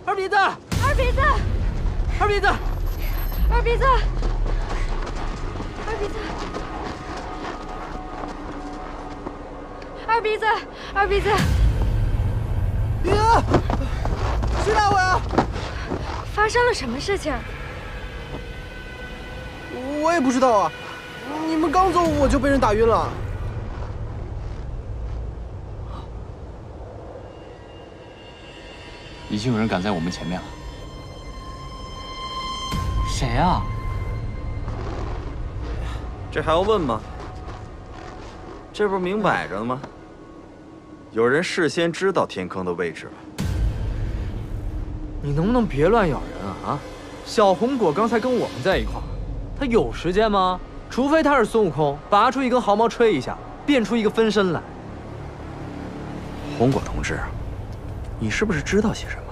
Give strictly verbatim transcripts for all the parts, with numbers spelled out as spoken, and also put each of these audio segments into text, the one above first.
二鼻子， 二鼻子， 二鼻子， 二鼻子，二鼻子，二鼻子，二鼻子。 呀！谁打我呀？ 发生了什么事情？ 我也不知道啊。你们刚走我就被人打晕了。 已经有人赶在我们前面了。 谁啊？ 这还要问吗？这不是明摆着的吗？有人事先知道天坑的位置了。 你能不能别乱咬人啊？啊！小红果刚才跟我们在一块儿，他有时间吗？除非他是孙悟空，拔出一根毫毛吹一下，变出一个分身来。 红果同志，你是不是知道些什么？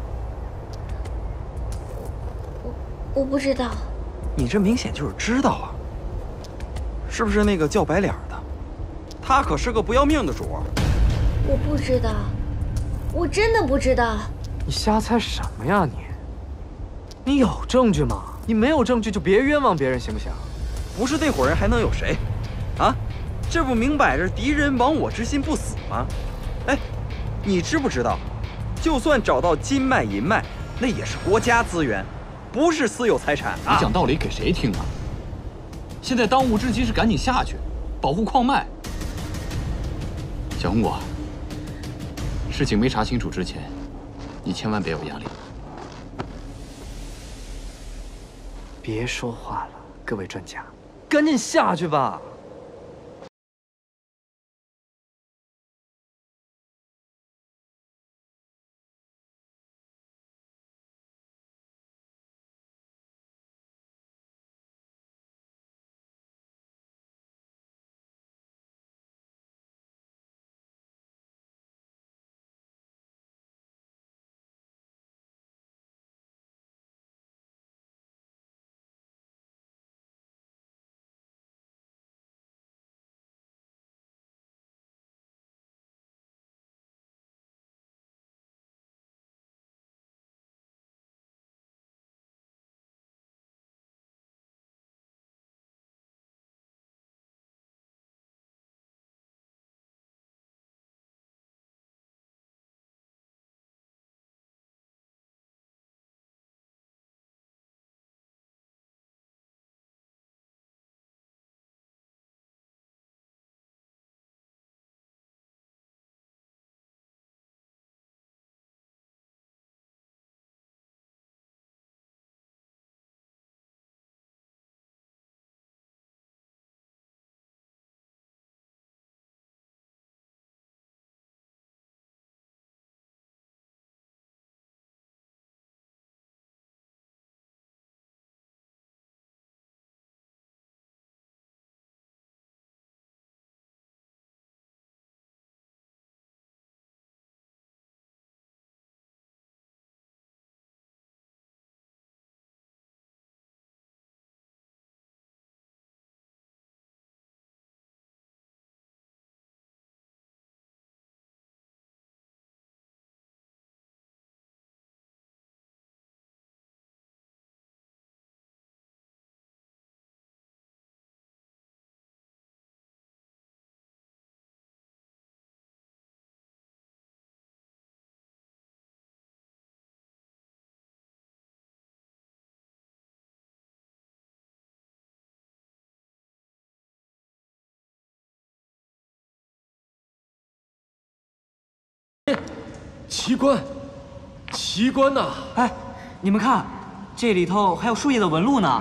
我不知道。 你这明显就是知道啊！是不是那个叫白脸的？他可是个不要命的主儿。 我不知道，我真的不知道。 你瞎猜什么呀你？你有证据吗？你没有证据就别冤枉别人，行不行？ 不是那伙人还能有谁？啊，这不明摆着敌人亡我之心不死吗？哎，你知不知道，就算找到金脉银脉，那也是国家资源，不是私有财产啊！ 你讲道理给谁听啊？现在当务之急是赶紧下去，保护矿脉。小红果，事情没查清楚之前，你千万别有压力。 别说话了，各位专家，赶紧下去吧。 奇观，奇观呐！ 哎，你们看，这里头还有树叶的纹路呢。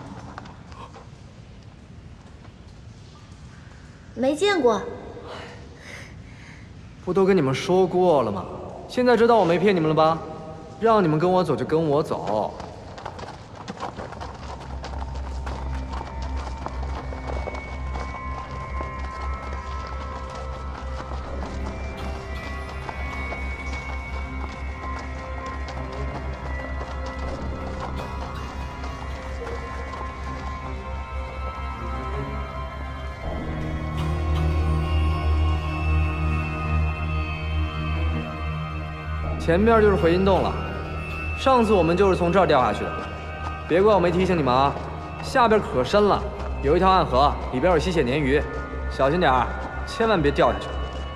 没见过。 不都跟你们说过了吗？现在知道我没骗你们了吧？让你们跟我走就跟我走。前面就是回音洞了， 上次我们就是从这儿掉下去的，别怪我没提醒你们啊。下边可深了，有一条暗河，里边有吸血鲶鱼，小心点儿，千万别掉下去。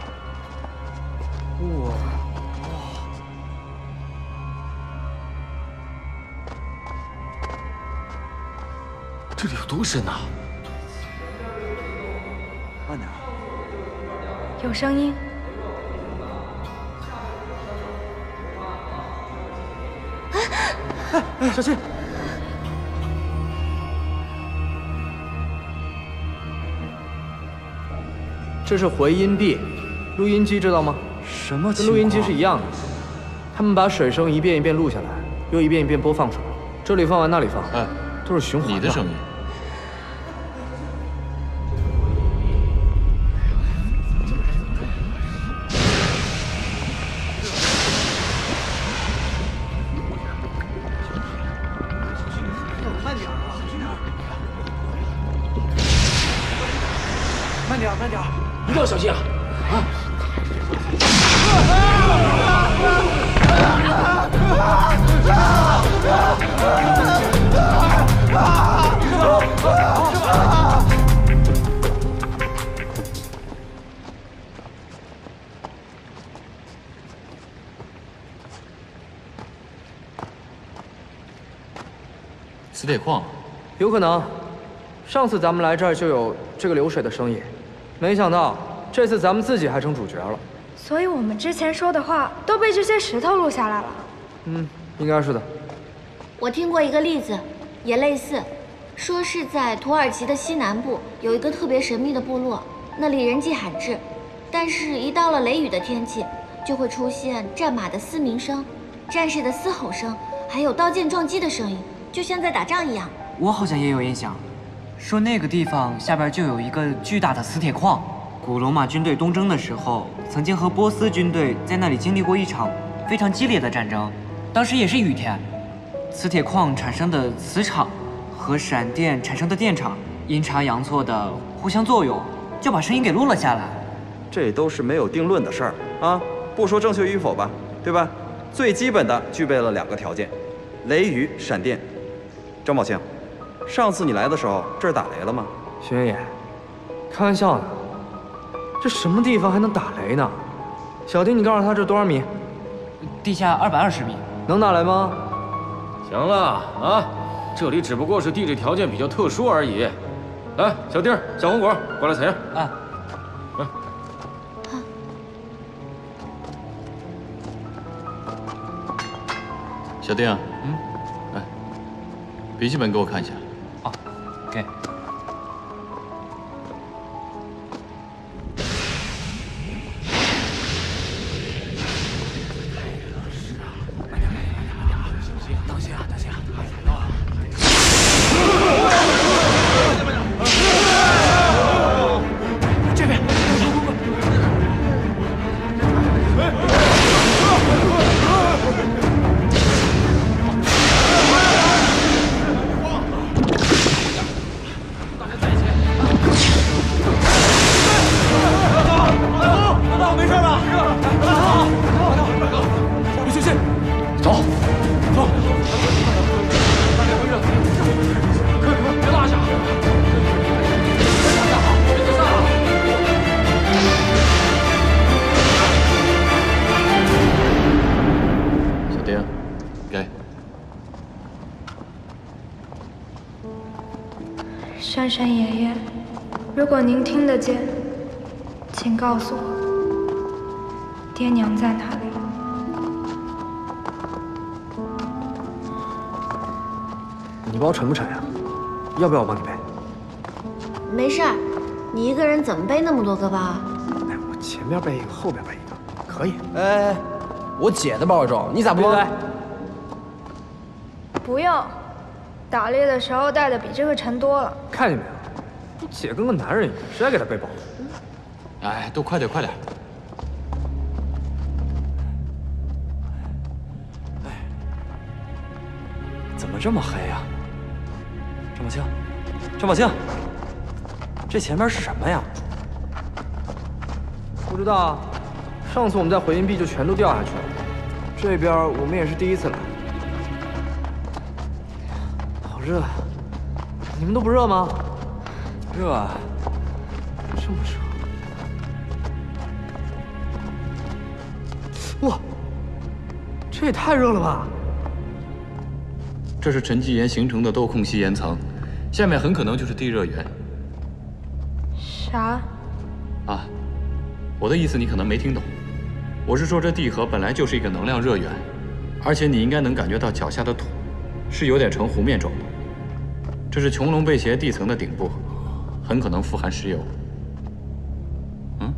哇！ 这里有多深啊？ 慢点。 有声音。 哎哎，小心！这是回音壁，录音机知道吗？ 什么情况？ 跟录音机是一样的，他们把水声一遍一遍录下来，又一遍一遍播放出来，这里放完那里放， 哎， 都是循环的。 你的声音。 慢点，慢点，一定要小心啊！啊！ 磁铁矿， 有可能。上次咱们来这儿就有这个流水的声音，没想到这次咱们自己还成主角了。 所以我们之前说的话都被这些石头录下来了。 嗯，应该是的。 我听过一个例子，也类似，说是在土耳其的西南部有一个特别神秘的部落，那里人迹罕至，但是一到了雷雨的天气，就会出现战马的嘶鸣声、战士的嘶吼声，还有刀剑撞击的声音，就像在打仗一样。 我好像也有印象，说那个地方下边就有一个巨大的磁铁矿。古罗马军队东征的时候，曾经和波斯军队在那里经历过一场非常激烈的战争。当时也是雨天，磁铁矿产生的磁场和闪电产生的电场阴差阳错的互相作用，就把声音给录了下来。 这都是没有定论的事儿啊，不说正确与否吧，对吧？最基本的具备了两个条件：雷雨、闪电。张宝庆，上次你来的时候，这儿打雷了吗？ 徐元野，开玩笑呢，这什么地方还能打雷呢？小丁，你告诉他这多少米？ 地下二百二十米， 能打雷吗？ 行了啊，这里只不过是地质条件比较特殊而已。来，小丁、小红果，过来采样。 啊。 小丁，嗯，来，笔记本给我看一下。 哦，给。 当心啊，当心啊！这边， 珊珊爷爷，如果您听得见，请告诉我，爹娘在哪里？ 你包沉不沉呀？要不要我帮你背？ 没事儿，你一个人怎么背那么多个包啊？ 哎，我前边背一个，后边背一个，可以。 哎，我姐的包重，你咋不背？ 不用，打猎的时候带的比这个沉多了。 看见没有？你姐跟个男人一样，谁还给她背包？ 哎，都快点，快点！ 哎，怎么这么黑呀？张宝清，张宝清，这前面是什么呀？ 不知道，上次我们在回音壁就全都掉下去了，这边我们也是第一次来。 热，你们都不热吗？ 热啊， 这么热！哇，这也太热了吧！ 这是沉积岩形成的豆控稀岩层，下面很可能就是地热源。 啥？ 啊，我的意思你可能没听懂。我是说，这地核本来就是一个能量热源，而且你应该能感觉到脚下的土是有点呈弧面状的。这是穹窿背斜地层的顶部，很可能富含石油。嗯，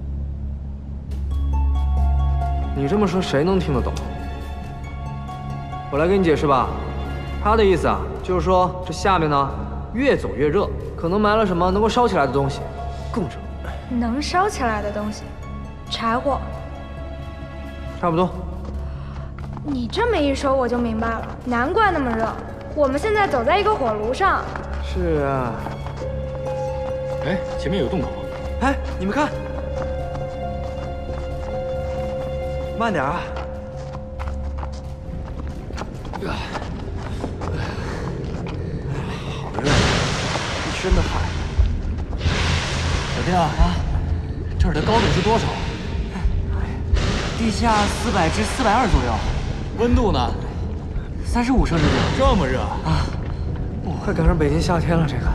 你这么说，谁能听得懂？我来给你解释吧。他的意思啊，就是说这下面呢越走越热，可能埋了什么能够烧起来的东西，更热。 能烧起来的东西，柴火。 差不多。 你这么一说，我就明白了，难怪那么热。我们现在走在一个火炉上。 是啊。 哎，前面有洞口。 哎，你们看，慢点啊！好热，一身的汗。 小丁啊，啊，这儿的高度是多少？ 地下四百至四百二左右。 温度呢？ 三十五摄氏度。 这么热啊！ 快赶上北京夏天了，这个。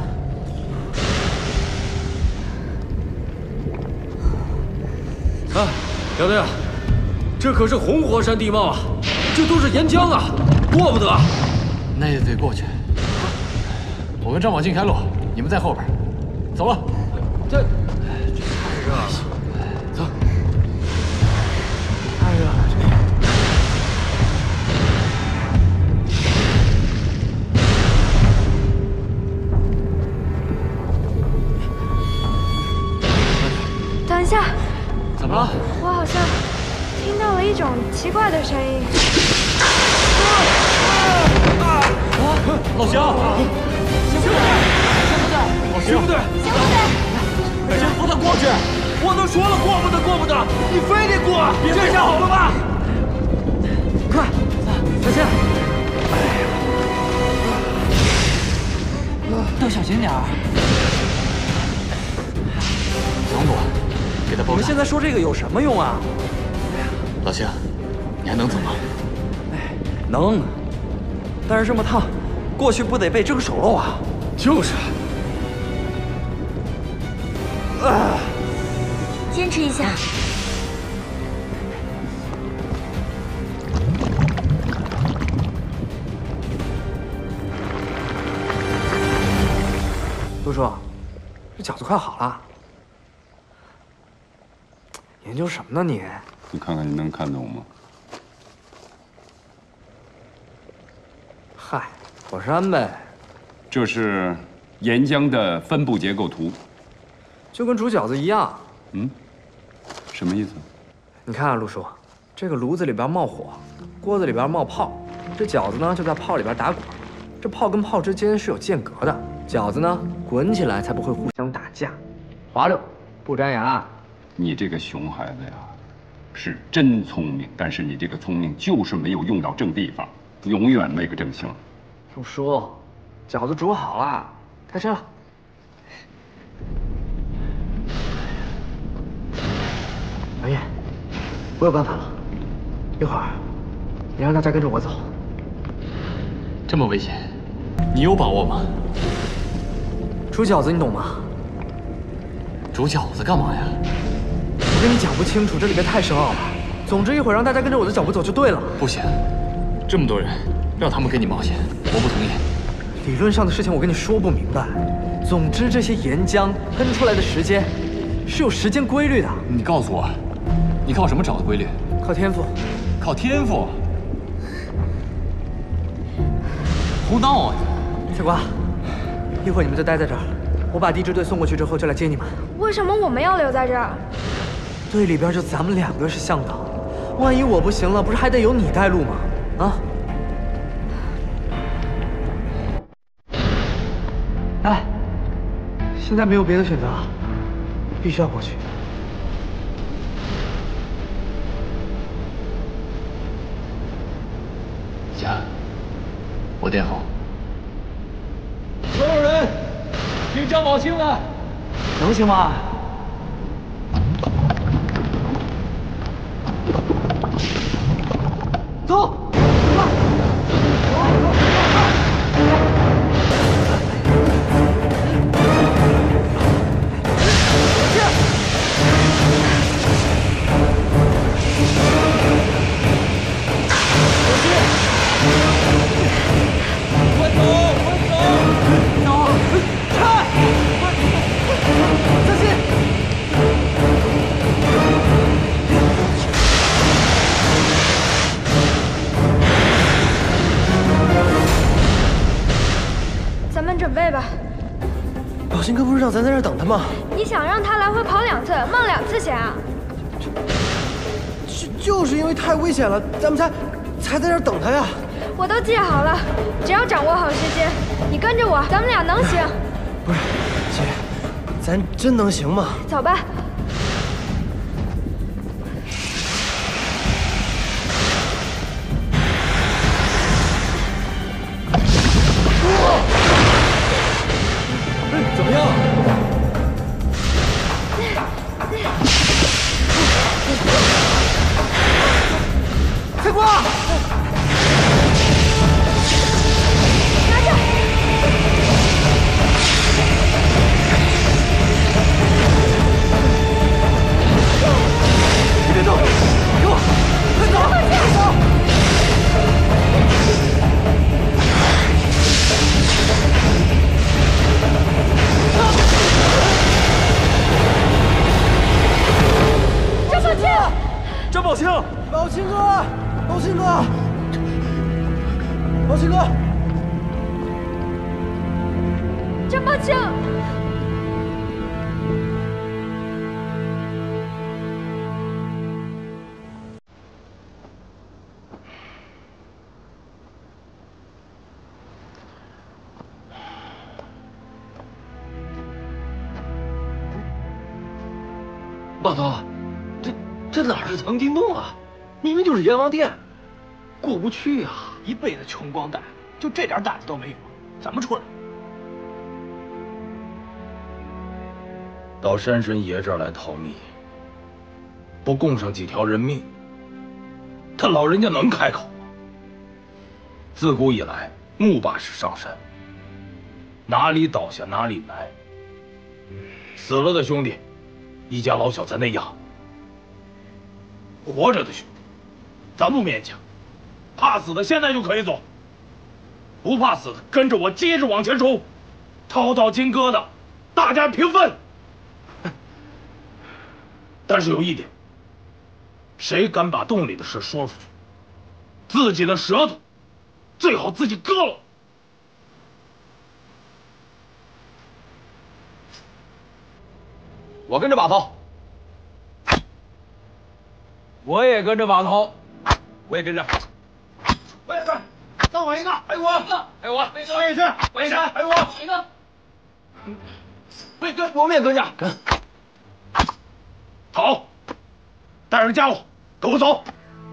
啊，小丁，这可是红火山地貌啊，这都是岩浆啊，过不得。 那也得过去。我跟张宝进开路，你们在后边。走了。 这。 等一下， 怎么了？ 我好像听到了一种奇怪的声音。 老邢， 邢部队， 邢部队，老邢部队， 邢部队， 先扶他过去。 我都说了过不得，过不得，你非得过，这下好了吧？ 快，小心！ 都小心点儿。 小红果，给他包扎。 你们现在说这个有什么用啊？ 老邢，你还能走吗？ 哎，能。但是这么烫，过去不得被蒸熟了啊？ 就是。 啊！ 坚持一下。 陆叔，这饺子快好了。研究什么呢你？ 你看看你能看懂吗？ 嗨，火山呗。 这是岩浆的分布结构图， 就跟煮饺子一样。 嗯，什么意思？ 你看啊，陆叔，这个炉子里边冒火，锅子里边冒泡，这饺子呢就在泡里边打滚，这泡跟泡之间是有间隔的，饺子呢滚起来才不会互相打架，滑溜，不粘牙。 你这个熊孩子呀，是真聪明，但是你这个聪明就是没有用到正地方，永远没个正形。 陆叔，饺子煮好了，开吃了。王爷，我有办法了，一会儿你让大家跟着我走。 这么危险，你有把握吗？ 煮饺子你懂吗？ 煮饺子干嘛呀？ 我跟你讲不清楚，这里边太深奥了。总之一会儿让大家跟着我的脚步走就对了。 不行，这么多人，让他们跟你冒险，我不同意。 理论上的事情我跟你说不明白。总之这些岩浆喷出来的时间是有时间规律的。 你告诉我，你靠什么找的规律？ 靠天赋。 靠天赋？胡闹啊！ 菜瓜，一会儿你们就待在这儿，我把地质队送过去之后就来接你们。 为什么我们要留在这儿？ 队里边就咱们两个是向导，万一我不行了，不是还得有你带路吗？啊！哎，现在没有别的选择，必须要过去。 行，我垫好。 请张宝清了。 能行吗？走。 准备吧。 宝鑫哥不是让咱在这儿等他吗？ 你想让他来回跑两次，冒两次险啊？ 就就是因为太危险了，咱们才才在这儿等他呀。 我都记好了，只要掌握好时间，你跟着我，咱们俩能行。 不是，姐，咱真能行吗？ 走吧。 怎么样？开挂！ 拿着！ 你别动！给我，快走！快走！ 张宝清， 宝清哥，宝清哥，宝清哥， 张宝清， 老头，这这哪是藏经洞啊？明明就是阎王殿，过不去呀、啊！ 一辈子穷光蛋，就这点胆子都没有，怎么出来？ 到山神爷这儿来逃命，不供上几条人命，他老人家能开口？自古以来，木把式上山，哪里倒下哪里埋。死了的兄弟，一家老小才那样。活着的兄弟，咱不勉强。怕死的现在就可以走，不怕死的跟着我接着往前冲，掏到金疙瘩，大家平分。但是有一点，谁敢把洞里的事说出去，自己的舌头最好自己割了。 我跟着把头，我也跟着把头，我也跟着。 我也跟，再我一个，还有我，还有我，我也去，我也去，还有我一个。对对，我们也跟着，跟。好，带上家伙，跟我走。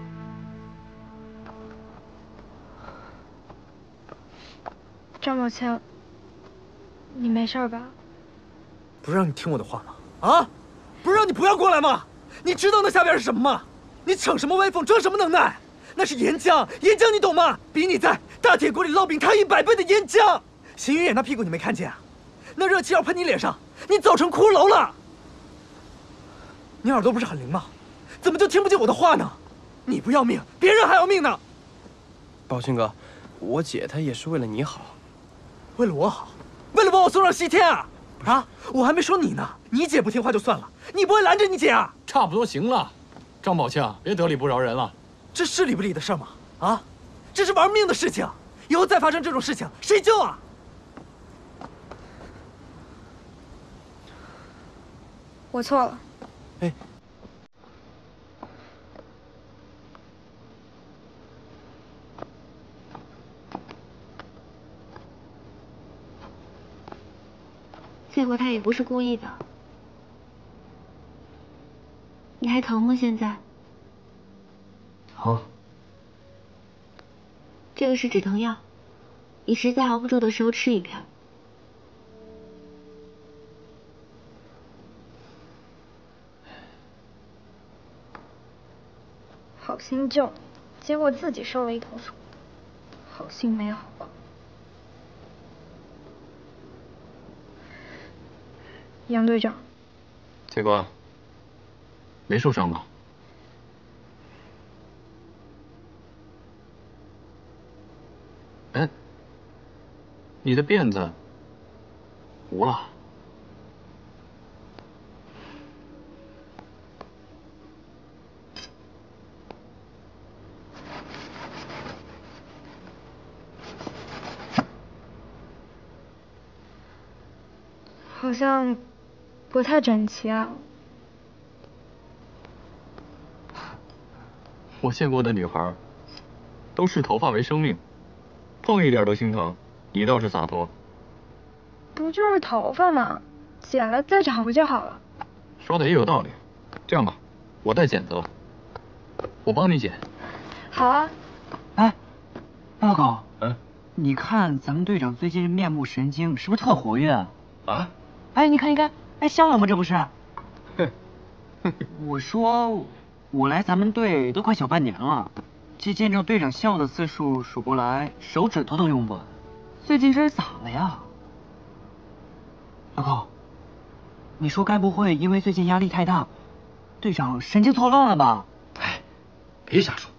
张宝清，你没事吧？ 不是让你听我的话吗？啊，不是让你不要过来吗？你知道那下边是什么吗？你逞什么威风，装什么能耐？ 那是岩浆，岩浆你懂吗？比你在大铁锅里烙饼烫一百倍的岩浆。邢云野那屁股你没看见啊？那热气要喷你脸上，你早成骷髅了。你耳朵不是很灵吗？怎么就听不进我的话呢？你不要命，别人还要命呢。 宝清哥，我姐她也是为了你好， 为了我好，为了把我送上西天啊！啊，我还没说你呢，你姐不听话就算了，你不会拦着你姐啊？ 差不多行了，张宝清，别得理不饶人了。 这是理不理的事吗？啊，这是玩命的事情，以后再发生这种事情，谁救啊？ 我错了。 哎， 翠果他也不是故意的。你还疼吗？现在？ 好， 这个是止疼药，你实在熬不住的时候吃一片。 好心救你，结果自己受了一头树，好心没好报。杨队长， 铁哥，没受伤吧？哎，你的辫子糊了。 好像不太整齐啊。 我见过的女孩，都视头发为生命，碰一点都心疼。你倒是洒脱。 不就是头发吗？剪了再长不就好了？ 说的也有道理。这样吧，我带剪子了，我帮你剪。 好啊。 哎，报告。 嗯。 你看咱们队长最近面目神经，是不是特活跃啊？ 啊？ 哎，你看你看，哎，笑了吗？这不是？我说，我来咱们队都快小半年了，这见着队长笑的次数数不来，手指头都用不完。最近这是咋了呀？报告，你说该不会因为最近压力太大，队长神经错乱了吧？ 哎，别瞎说。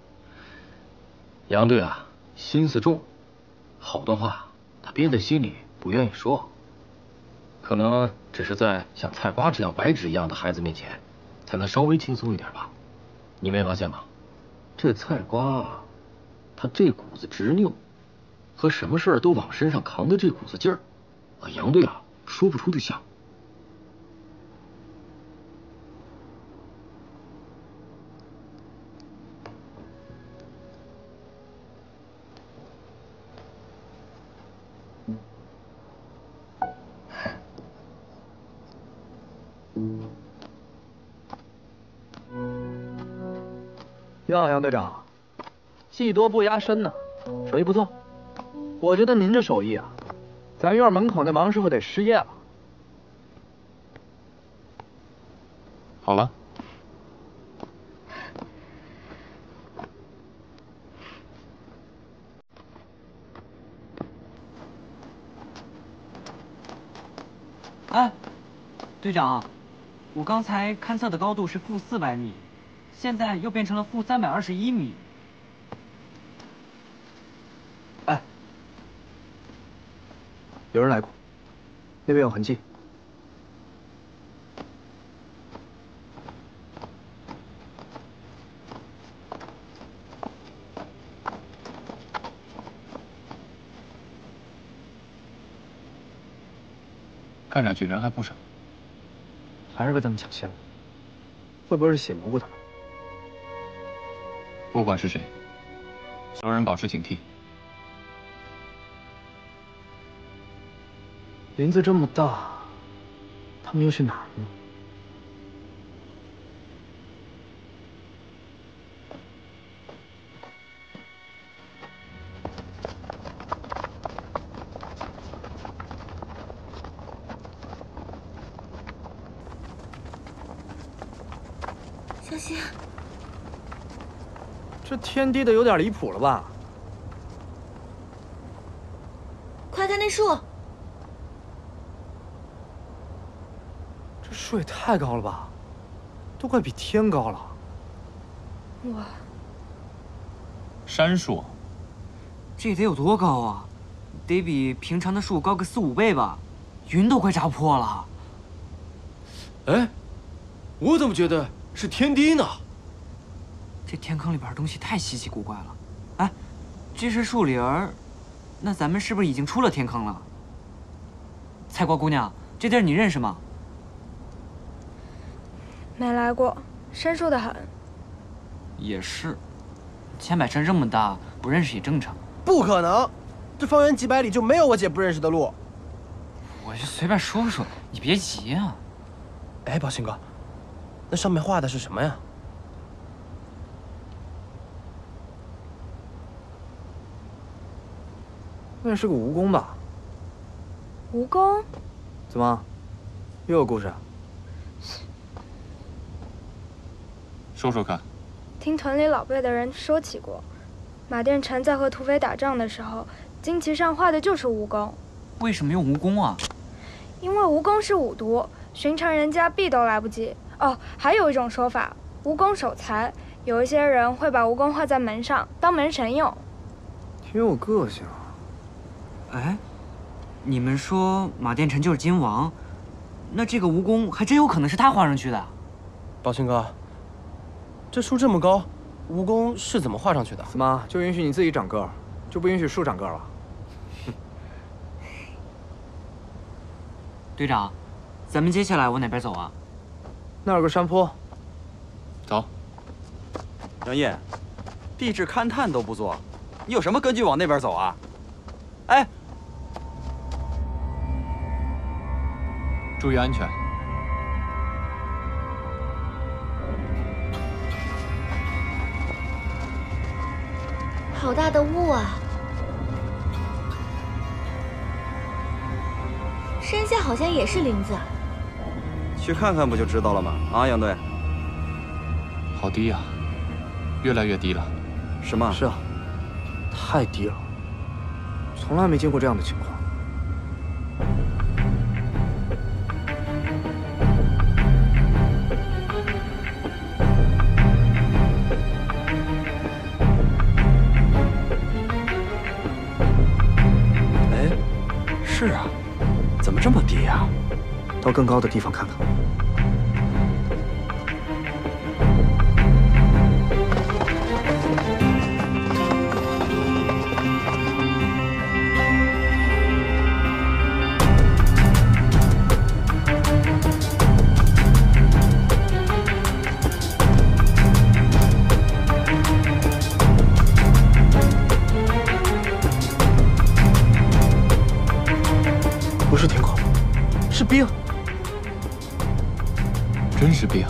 杨队啊，心思重，好多话他憋在心里不愿意说。可能只是在像菜瓜这样白纸一样的孩子面前，才能稍微轻松一点吧。你没发现吗？这菜瓜，他这股子执拗，和什么事儿都往身上扛的这股子劲儿，和杨队啊说不出的像。 哟，杨队长，技多不压身呢，手艺不错。我觉得您这手艺啊，咱院门口那王师傅得失业了。 好了。 哎，队长，我刚才勘测的高度是负四百米。现在又变成了负三百二十一米。 哎，有人来过，那边有痕迹。 看上去人还不少。 还是被他们抢先了，会不会是血蘑菇他们？ 不管是谁，所有人保持警惕。 林子这么大，他们又去哪儿呢？ 小心！ 这天低的有点离谱了吧？ 快看那树！ 这树也太高了吧，都快比天高了。 哇！ 杉树， 这得有多高啊？得比平常的树高个四五倍吧，云都快炸破了。 哎，我怎么觉得是天梯呢？ 这天坑里边东西太稀奇古怪了。哎，这是树林儿，那咱们是不是已经出了天坑了？菜瓜姑娘，这地儿你认识吗？ 没来过，生疏的很。 也是，千百山这么大，不认识也正常。 不可能，这方圆几百里就没有我姐不认识的路。 我就随便说说，你别急啊。 哎，宝兴哥，那上面画的是什么呀？ 那是个蜈蚣吧？ 蜈蚣？ 怎么，又有故事？ 说说看。 听屯里老辈的人说起过，马殿臣在和土匪打仗的时候，旌旗上画的就是蜈蚣。 为什么用蜈蚣啊？ 因为蜈蚣是五毒，寻常人家避都来不及。哦，还有一种说法，蜈蚣守财，有一些人会把蜈蚣画在门上当门神用。 挺有个性啊。 哎，你们说马殿臣就是金王，那这个蜈蚣还真有可能是他画上去的。 宝清哥，这树这么高，蜈蚣是怎么画上去的？ 怎么就允许你自己长个儿，就不允许树长个儿了？ 队长，咱们接下来往哪边走啊？ 那儿有个山坡。 走。 杨业，地质勘探都不做，你有什么根据往那边走啊？哎， 注意安全。 好大的雾啊！山下好像也是林子。 去看看不就知道了吗？啊，杨队。 好低呀、啊，越来越低了。 是吗？ 是啊，太低了，从来没见过这样的情况。 哎，是啊，怎么这么低呀？ 到更高的地方看看。不是天空，是冰。 真是冰！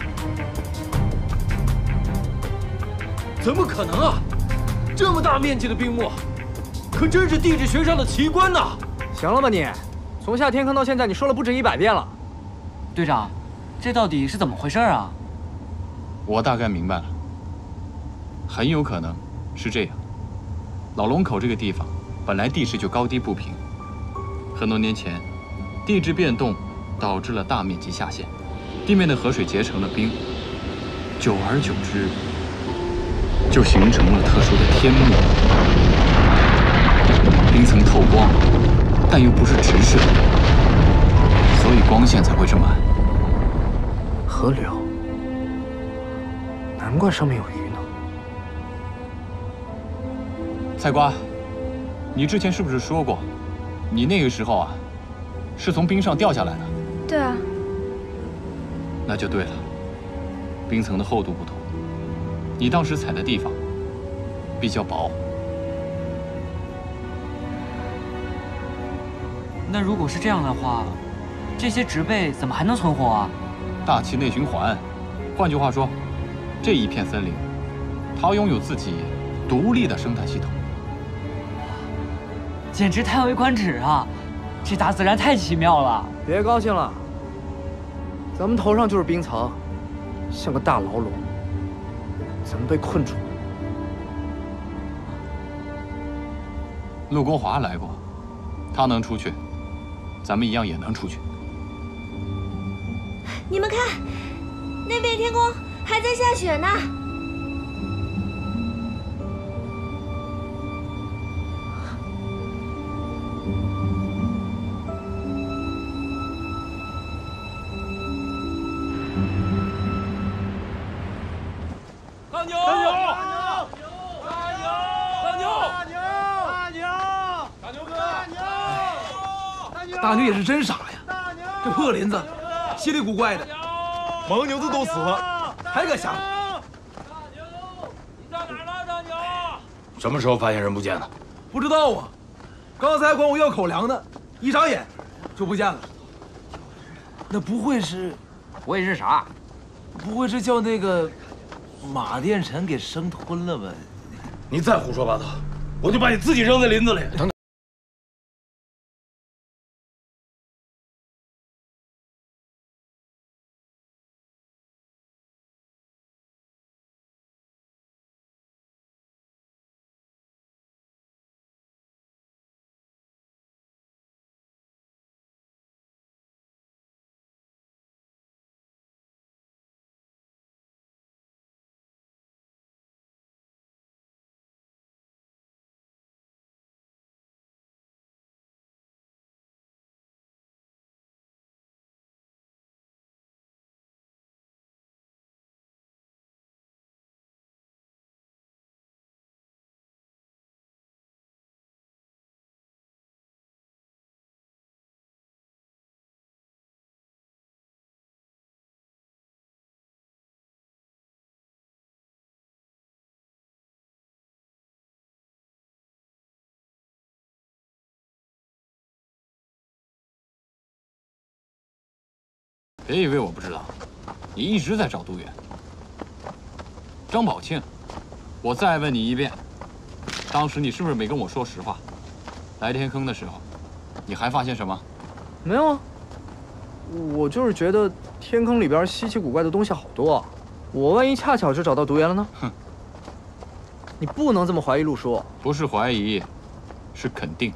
怎么可能啊！这么大面积的冰漠，可真是地质学上的奇观呐！ 行了吧你，从下天坑到现在，你说了不止一百遍了。 队长，这到底是怎么回事啊？ 我大概明白了，很有可能是这样。老龙口这个地方本来地势就高低不平，很多年前地质变动导致了大面积下陷。地面的河水结成了冰，久而久之，就形成了特殊的天幕。冰层透光，但又不是直射，所以光线才会这么暗。 河流，难怪上面有鱼呢。 菜瓜，你之前是不是说过，你那个时候啊，是从冰上掉下来的？ 对啊。 那就对了，冰层的厚度不同，你当时踩的地方比较薄。 那如果是这样的话，这些植被怎么还能存活啊？ 大气内循环，换句话说，这一片森林，它拥有自己独立的生态系统。 简直叹为观止啊！这大自然太奇妙了。 别高兴了。咱们头上就是冰层，像个大牢笼，咱们被困住了。 陆国华来过，他能出去，咱们一样也能出去。 你们看，那边天空还在下雪呢。 大牛！大牛！大牛！大牛！大牛！大牛！大牛哥！大牛！大牛！ 大牛也是真傻呀！这破林子，稀里古怪的，牦牛子都死了，还敢下来？ 大牛，你在哪儿呢？大牛！ 什么时候发现人不见的？ 不知道啊，刚才管我要口粮呢，一眨眼就不见了。那不会是？ 不会是啥？ 不会是叫那个？马殿臣给生吞了吧？ 你再胡说八道，我就把你自己扔在林子里。等等。 别以为我不知道，你一直在找杜远。张宝庆，我再问你一遍，当时你是不是没跟我说实话？来天坑的时候，你还发现什么？ 没有啊，我就是觉得天坑里边稀奇古怪的东西好多啊，我万一恰巧就找到毒源了呢？ 哼， 你不能这么怀疑陆叔。 不是怀疑，是肯定。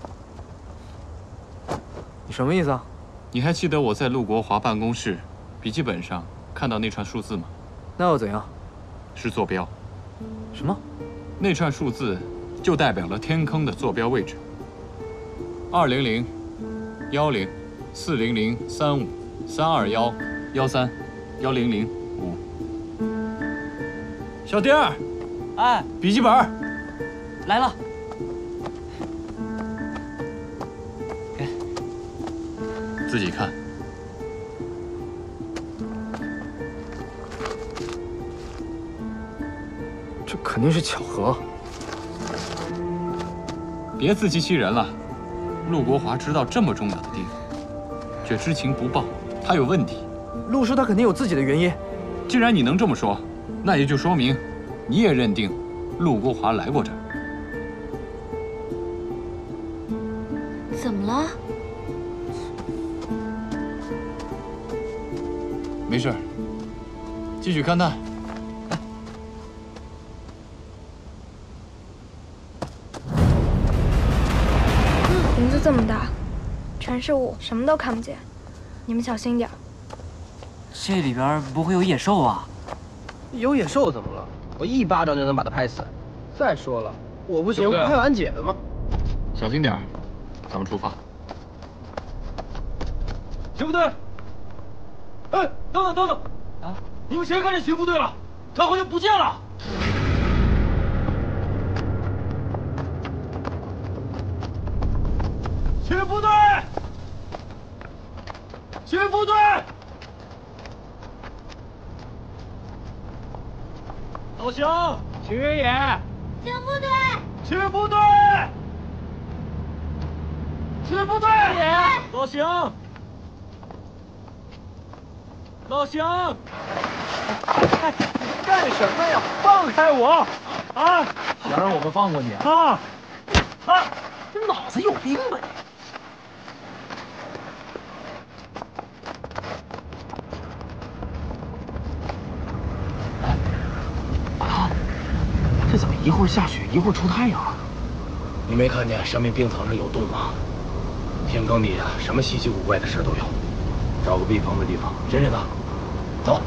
你什么意思啊？ 你还记得我在陆国华办公室笔记本上看到那串数字吗？ 那又怎样？ 是坐标。 什么？ 那串数字就代表了天坑的坐标位置。二零零、幺零、四零零、三五、三二幺、幺三、幺零零五。小丁儿， 哎， 笔记本来了。 自己看。 这肯定是巧合。 别自欺欺人了。陆国华知道这么重要的地方，却知情不报，他有问题。 陆叔他肯定有自己的原因。 既然你能这么说，那也就说明你也认定陆国华来过这儿。 怎么了？ 没事，继续勘探。 林子这么大，全是雾，什么都看不见。你们小心点。 这里边不会有野兽啊？ 有野兽怎么了？我一巴掌就能把它拍死。再说了，我不行，拍完姐的吗？ 小心点儿，咱们出发。 巡部队，哎，等等等等，啊，你们谁看见巡部队了？他好像不见了。巡部队，巡部队，老乡，巡越野， 巡部队， 巡部队，巡部队，老乡。老乡，哎，你干什么呀？放开我！啊！ 想让我们放过你啊？ 啊！啊！ 这脑子有病吧你？哎，阿汤，这怎么一会儿下雪，一会儿出太阳啊？ 你没看见山面冰层上有洞吗？天坑底下什么稀奇古怪的事都有，找个避风的地方，忍忍他。走。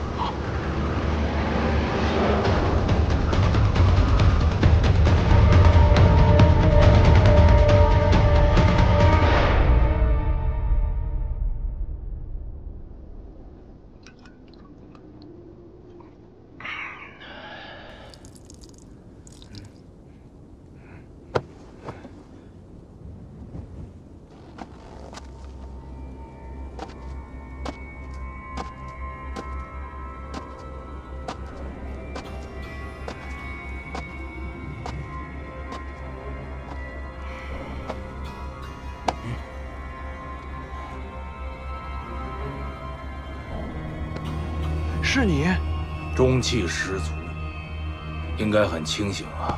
是你， 中气十足，应该很清醒啊。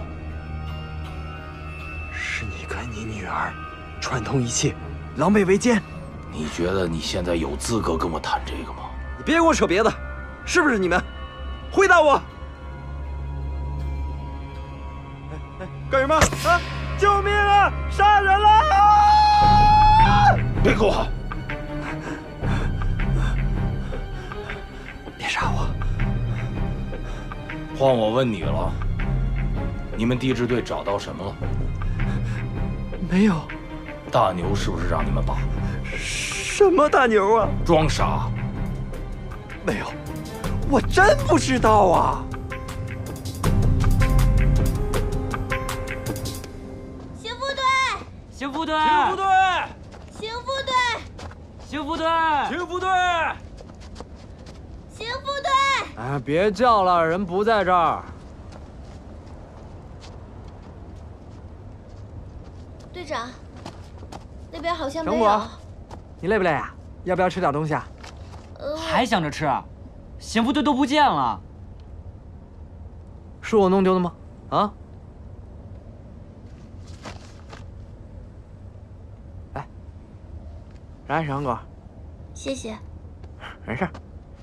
是你跟你女儿串通一气，狼狈为奸。 你觉得你现在有资格跟我谈这个吗？ 你别给我扯别的，是不是你们？回答我！哎哎，干什么啊？救命啊！杀人了！啊！ 别给我喊！ 别杀我！ 换我问你了，你们地质队找到什么了？ 没有。 大牛是不是让你们绑？ 什么大牛啊？ 装傻。 没有，我真不知道啊。 刑部队， 刑部队， 刑部队， 刑部队， 刑部队， 刑部队， 刑部队。 哎，别叫了，人不在这儿。 队长，那边好像没有。 成果，你累不累啊？要不要吃点东西啊？ 呃， 还想着吃？贤福队都不见了。 是我弄丢的吗？啊？来，来，小杨哥， 谢谢。 没事。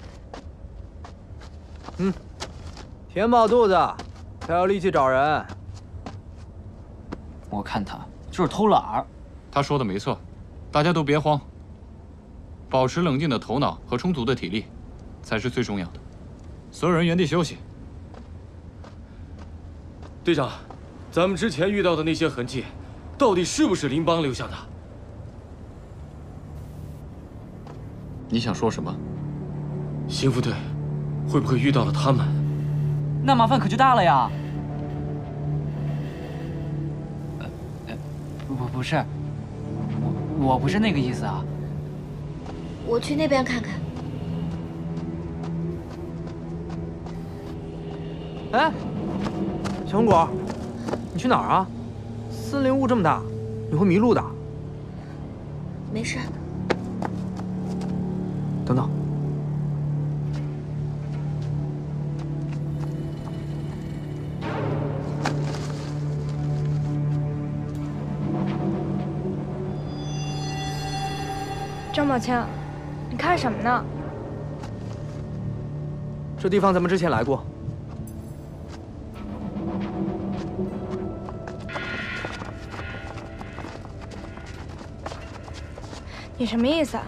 嗯，填饱肚子，才有力气找人。 我看他就是偷懒儿。 他说的没错，大家都别慌，保持冷静的头脑和充足的体力，才是最重要的。所有人原地休息。 队长，咱们之前遇到的那些痕迹，到底是不是邻邦留下的？ 你想说什么？ 刑副队会不会遇到了他们？ 那麻烦可就大了呀！呃呃，不不是，我我不是那个意思啊。 我去那边看看。 哎，小红果，你去哪儿啊？森林雾这么大，你会迷路的。 没事。 等等。 张宝清，你看什么呢？ 这地方咱们之前来过。 你什么意思啊？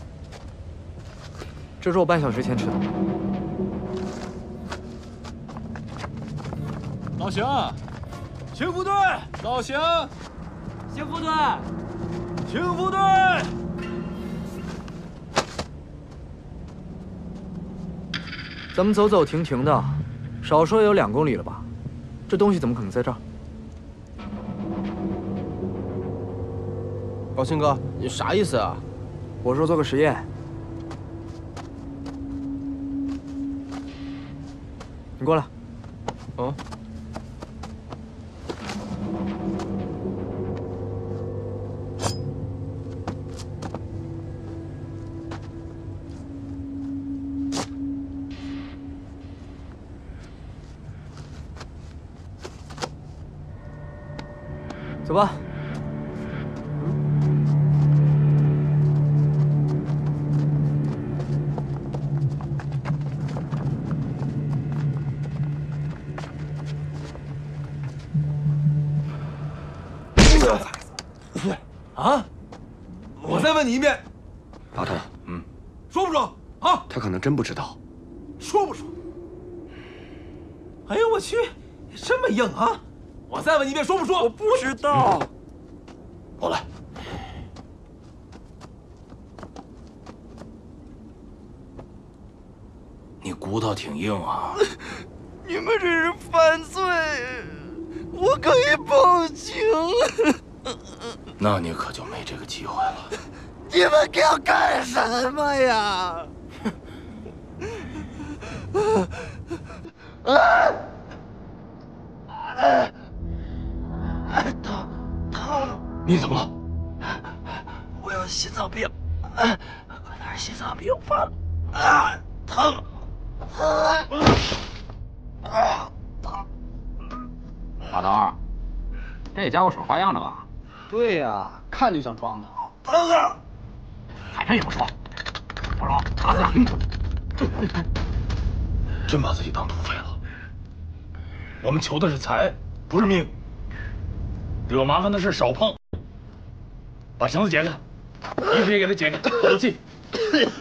这是我半小时前吃的。 老邢， 刑副队， 老邢， 刑副队， 刑副队。 咱们走走停停的，少说也有两公里了吧？这东西怎么可能在这儿？ 宝清哥，你啥意思啊？ 我说做个实验。你过来。 哦。 走吧。 啊！我再问你一遍， 老头，嗯， 说不说啊？ 他可能真不知道。 说不说？哎呦我去，这么硬啊！我再问你一遍，说不说？ 我不知道。 过来。 你骨头挺硬啊。 你们这是犯罪，我可以报警。 那你可就没这个机会了。 你们要干什么呀？疼疼！ 你怎么了？ 我有心脏病，快点心脏病犯了！啊，疼！疼！啊，疼！ 老头，这家伙耍花样了吧？ 对呀，看就像装的。 疼啊！ 还真有说，不说打死你！ 真把自己当土匪了。我们求的是财，不是命。惹麻烦的事少碰。把绳子解开，衣服也给他解开，有气。